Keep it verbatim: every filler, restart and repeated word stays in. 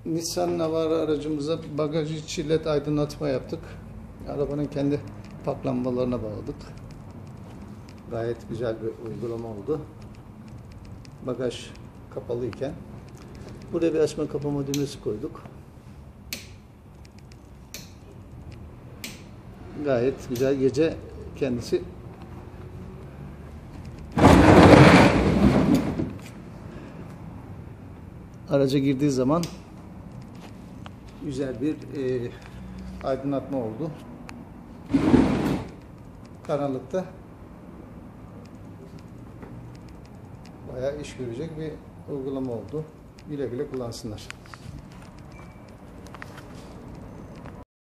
Nissan Navara aracımıza bagaj içi led aydınlatma yaptık. Arabanın kendi park lambalarına bağladık. Gayet güzel bir uygulama oldu. Bagaj kapalıyken buraya bir açma kapama düğmesi koyduk. Gayet güzel, gece kendisi araca girdiği zaman güzel bir e, aydınlatma oldu. Karanlıkta bayağı iş görecek bir uygulama oldu. Güle güle kullansınlar.